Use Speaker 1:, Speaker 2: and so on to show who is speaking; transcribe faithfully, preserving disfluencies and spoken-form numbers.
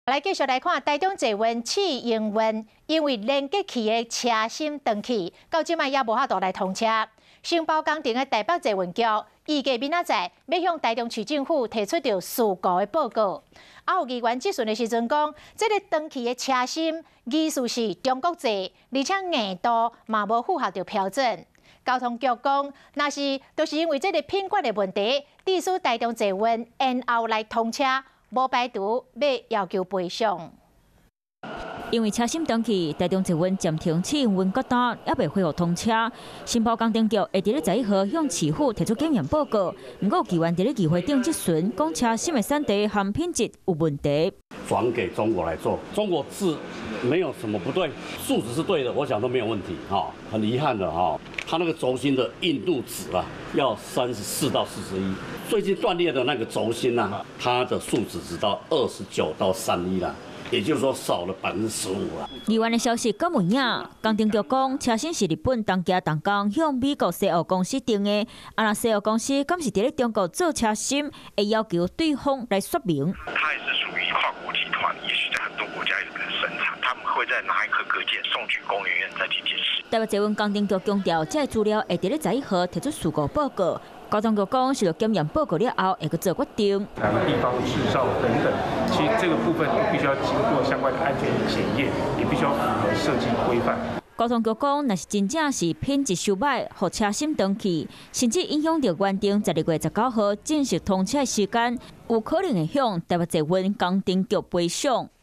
Speaker 1: 来继续来看台中捷运试营运，因为连接器的车芯断去，到即卖也无法度来通车。承包工程的台北捷运局预计明仔载要向台中市政府提出着事故的报告。啊，有议员质询的时阵讲，这个断去的车芯疑似是中国制，而且硬度嘛无符合着标准。交通局讲，若是都是因为这个品管的问题，致使台中捷运延后来通车。 无排除要要求赔偿，
Speaker 2: 因为车芯断去，台中捷运暂停试营运各单，也未恢复通车。承包工程局会伫咧十一号向市府提出检验报告，不过议员伫咧议会顶质询，讲车芯的产地和品质有问题。
Speaker 3: 转给中国来做，中国是没有什么不对，数值是对的，我想都没有问题哈。很遗憾的哈，它那个轴心的硬度值啊，要三十四到四十一。 最近断裂的那个轴心呐、啊，它的数值只到二十九到三一啦，也就是说少了百分之十五啦。
Speaker 2: 议员的消息更有影，工程局讲车芯是日本当家动工向美国西欧公司订的，啊，那西欧公司敢是伫咧中国做车芯，会要求对方来说明。
Speaker 4: 它也是属于跨国集团，也许在很多国家有人生产，他们会在拿一颗各件送去工研院再去检视。
Speaker 2: 台北捷运工程局强调，这资料会伫咧十一号提出事故报告。 交通局讲，是着检验报告了后，会去做决定。
Speaker 5: 哪个地方制造等等，其实这个部分都必须要经过相关的安全检验，也必须要符合设计规范。
Speaker 2: 交通局讲，若是真正是品质收歹，或车芯断去，甚至影响到原定十二月十九号正式通车的时间，有可能会向台北捷运工程局赔偿。